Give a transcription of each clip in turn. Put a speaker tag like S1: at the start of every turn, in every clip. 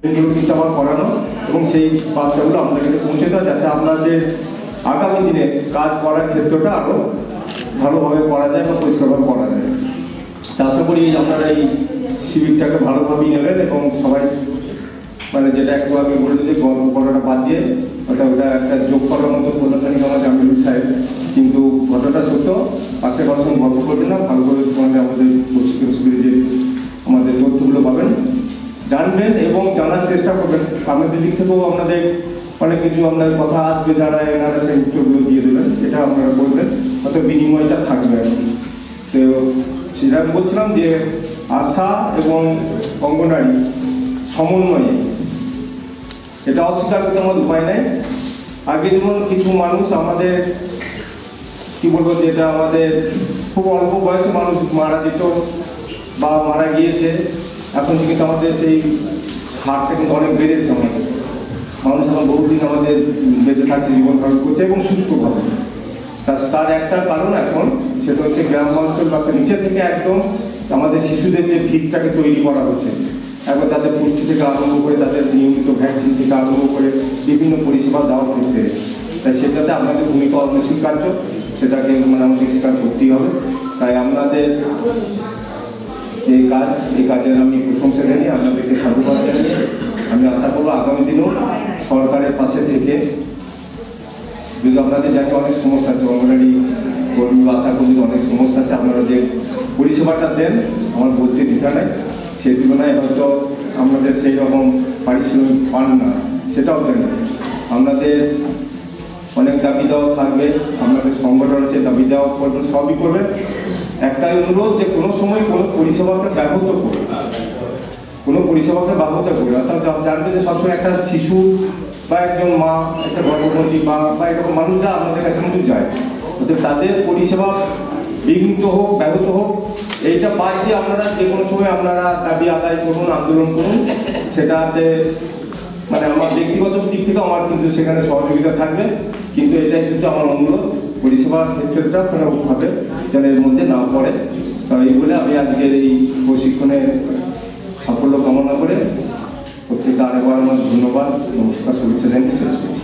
S1: কিন্তু আমার করানো এবং সেই বার্তাগুলো আপনাদের কাছে পৌঁছে দেওয়া, যাতে আপনাদের আগামী দিনে কাজ করার ক্ষেত্রটা আরও ভালোভাবে করা যায় বা পরিষ্কারভাবে করা যায়। তা আশা করি আপনারা এই শিবিরটাকে ভালোভাবেই নেবেন এবং সবাই মানে যেটা একটু আমি বলে দিই গল্প করাটা বাদ দিয়ে ওটা একটা যোগ করার মতো প্রধানমন্ত্রী আমার জামিল সাহেব, কিন্তু ঘটনাটা সত্য। আশেপাশে গল্প করবেন না, ভালো করে তোমাদের আমাদের প্রশিক্ষণ শিবিরে যে আমাদের তথ্যগুলো পাবেন জানবেন এবং জানার চেষ্টা করবেন। আপনাদের দিক থেকেও আপনাদের অনেক কিছু আপনার কথা আসবে, যারা এনারা সেই উত্তরগুলো দিয়ে দেবেন, এটা আপনারা বলবেন, হয়তো বিনিময়টা থাকবে আর কি। তো সেটা আমি বলছিলাম যে আশা এবং অঙ্গনারী সমন্বয়ে এটা অস্বীকার করতে আমার উপায় নেই। আগে যেমন কিছু মানুষ আমাদের কি বলবো, যেটা আমাদের খুব অল্প বয়সে মানুষ মারা যেত বা মারা গিয়েছে, এখন কিন্তু আমাদের সেই হারটা কিন্তু অনেক বেড়েছে। আমাদের মানুষ এখন বহুদিন আমাদের বেঁচে থাকছে, জীবন ধারণ করছে এবং সুস্থভাবে। তার একটা কারণ এখন সেটা হচ্ছে গ্রাম অঞ্চল বা নিচে থেকে একদম আমাদের শিশুদের যে ভিতটাকে তৈরি করা হচ্ছে, একবার তাদের পুষ্টি থেকে আরম্ভ করে তাদের নিয়মিত ভ্যাকসিন থেকে আরম্ভ করে বিভিন্ন পরিষেবা দেওয়ার ক্ষেত্রে, তাই সেটাতে আপনাদের ভূমিকা অনস্বীকার্য, সেটাকে মানে আমাদের স্বীকার করতেই হবে। তাই আপনাদের এই কাজের আমি প্রশংসা জানিয়ে আপনাদেরকে সাধুবাদ জানিয়ে আমি আশা করবো আগামী দিনেও সরকারের পাশে থেকে, যদি আপনাদের জানি অনেক সমস্যা আছে, অঙ্গনারী কর্মী বা আশা কর্মীর অনেক সমস্যা আছে, আপনারা যে পরিষেবাটা দেন আমার বলতে দ্বিধা নেই, সেই তুলনায় হয়তো আপনাদের সেই রকম পারিশ্রমিক পান না, সেটাও জানি। আপনাদের অনেক দাবি দেওয়া থাকবে, আপনাদের সংগঠন আছে, দাবি দেওয়া করবেন, সবই করবেন। একটাই অনুরোধ যে কোনো সময় কোনো পরিষেবাকে ব্যাহত করবে, অর্থাৎ জানবে যে সবসময় একটা শিশু বা একজন মা, একটা গর্ভবতী বা এরকম মানুষরা আপনাদের কাছে কিন্তু যায়, অর্থাৎ তাদের পরিষেবা বিঘ্নিত হোক, ব্যাহত হোক, এইটা পাই যে আপনারা যে কোনো সময় আপনারা দাবি আদায় করুন, আন্দোলন করুন, সেটাতে মানে আমার ব্যক্তিগত দিক থেকে আমার কিন্তু সেখানে সহযোগিতা থাকবে। কিন্তু এটাই কিন্তু আমার অনুরোধ, পরিষেবার ক্ষেত্রটা কোনোভাবে যেন এর মধ্যে না পড়ে। এই বলে আমি আজকের এই প্রশিক্ষণে সাফল্য কামনা করে প্রত্যেকটা আরেকবার আমার ধন্যবাদ, নমস্কার, শুভেচ্ছা জানিয়ে শেষ করছি।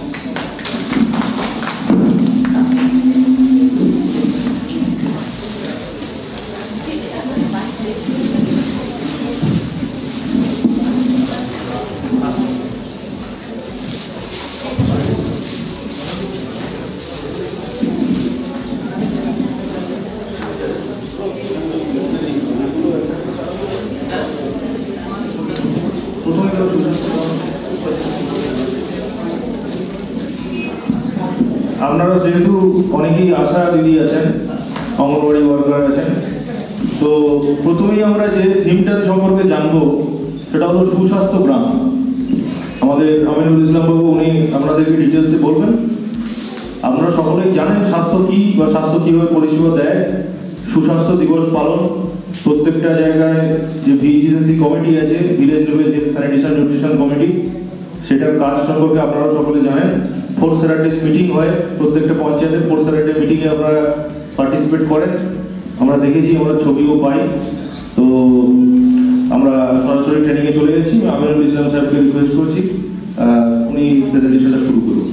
S2: আপনারা যেহেতু অনেকেই আশা দিদি আছেন, অঙ্গনওয়াড়ি ওয়ার্কার আছেন, তো প্রথমেই আমরা যে থিমটার সম্পর্কে জানবো সেটা হলো সুস্বাস্থ্য গ্রাম। আমাদের আমিনুল ইসলাম বাবু উনি আপনাদেরকে ডিটেলসে বলবেন। আপনারা সকলেই জানেন স্বাস্থ্য কি বা স্বাস্থ্য কীভাবে পরিষেবা দেয়। সুস্বাস্থ্য দিবস পালন প্রত্যেকটা জায়গায় যে ভিজিএসি কমিটি আছে, village level sanitation nutrition committee, সেটার কাজ সম্পর্কে আপনারা সকলে জানেন। 4 স্যাটারডে মিটিং হয় প্রত্যেকটা পঞ্চায়েতে, 4 স্যাটারডে মিটিংয়ে আপনারা পার্টিসিপেট করেন, আমরা দেখেছি, আমরা ছবিও পাই। তো আমরা সরাসরি ট্রেনিংয়ে চলে গেছি। আমিনুল ইসলাম সাহেবকে রিকোয়েস্ট করছি উনি প্রেজেন্টেশনটা শুরু করুন।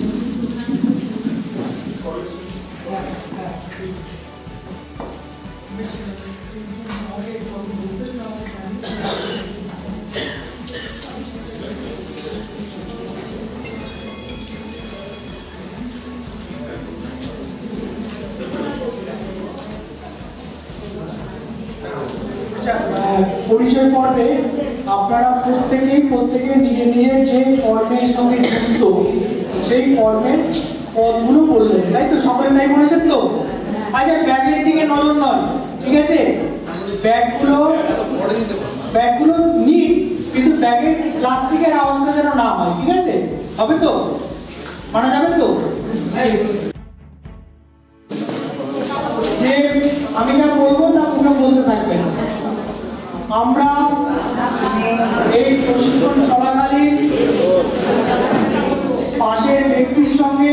S3: পরিচয় পর্বে আপনারা প্রত্যেকে নিজের যে কর্মের সঙ্গে যুক্ত সেই কর্মের পদগুলো বললেন, তাই তো? সকলে তাই বলেছেন তো? আচ্ছা, ব্যাগের দিকে নজর নয়, ঠিক আছে? ব্যাগগুলো নিট, কিন্তু ব্যাগের প্লাস্টিকের আওয়াজটা যেন না হয়, ঠিক আছে? হবে তো? মানা যাবে তো? যে আমি যা বলবো তা তোমরা বলতে থাকবেন। আমরা এই প্রশিক্ষণ চলাকালীন পাশের ব্যক্তির সঙ্গে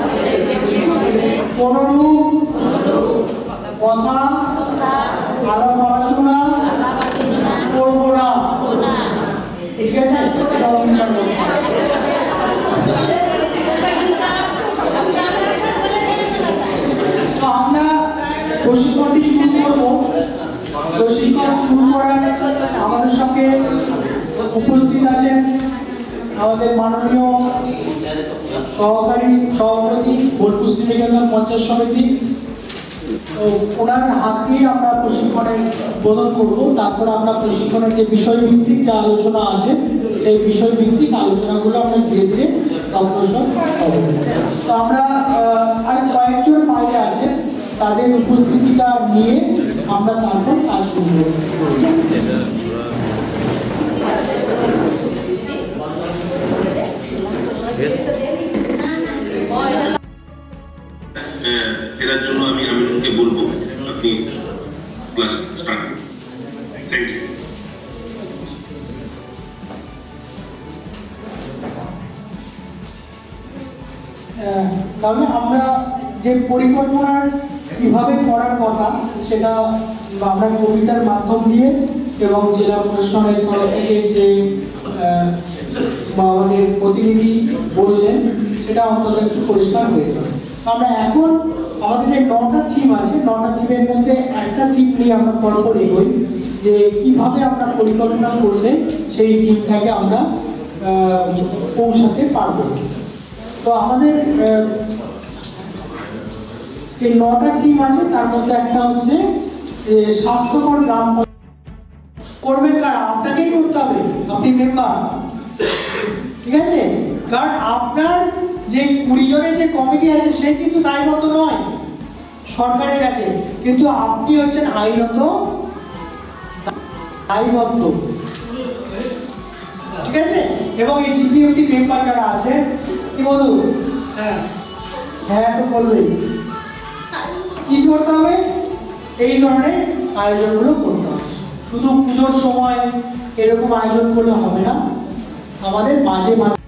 S3: কোনরূপ কথা আলাপ আলোচনা করবো না, ঠিক আছে? উপস্থিত আছেন আমাদের মাননীয় সহকারী সভাপতি বোলপুর শ্রীনিকেতন পঞ্চায়েত সমিতি। তো ওনার হাত দিয়ে আমরা প্রশিক্ষণের বোধন করব, তারপর আমরা প্রশিক্ষণের যে বিষয়ভিত্তিক যে আলোচনা আছে সেই বিষয়ভিত্তিক আলোচনাগুলো আমরা ধীরে ধীরে অগ্রসর হব। তো আমরা আর কয়েকজন বাইরে আছে, তাদের উপস্থিতিটা নিয়ে আমরা তারপর কাজ শুরু করব।
S4: এর জন্য আমি আমিনুলকে বলবো আপনি ক্লাস স্টার্ট করুন। Thank you.
S3: তাহলে আমরা যে পরিকল্পনার কিভাবে করার কথা সেটা আমরা কবিতার মাধ্যম দিয়ে এবং জেলা প্রশাসনের তরফ থেকে যে আমাদের প্রতিনিধি বললেন সেটা অন্তত একটু পরিষ্কার হয়েছে। আমরা এখন আমাদের যে 9টা থিম আছে, 9টা থিমের মধ্যে একটা থিম নিয়ে আমরা পরপর এগোই যে কিভাবে আমরা পরিকল্পনা করলে সেই থিমটাকে আমরা পৌঁছাতে পারবো। তো আমাদের যে 9টা থিম আছে তার মধ্যে একটা হচ্ছে স্বাস্থ্যকর গ্রাম করবেন, কারা? আপনাকেই করতে হবে, আপনি মেম্বার, ঠিক আছে? কারণ আপনার যে 20 জনের যে কমিটি আছে সে কিন্তু দায়বদ্ধ নয় সরকারের কাছে, কিন্তু আপনি হচ্ছেন আইনত দায়বদ্ধ, ঠিক আছে? এবং এই জিপিএমটি মেম্বার যারা আছে কি বলবো, হ্যাঁ তো বললেই কি করতে হবে, এই ধরনের আয়োজনগুলো করতে হবে। শুধু পুজোর সময় এরকম আয়োজন করলে হবে না, আমাদের মাঝে মাঝে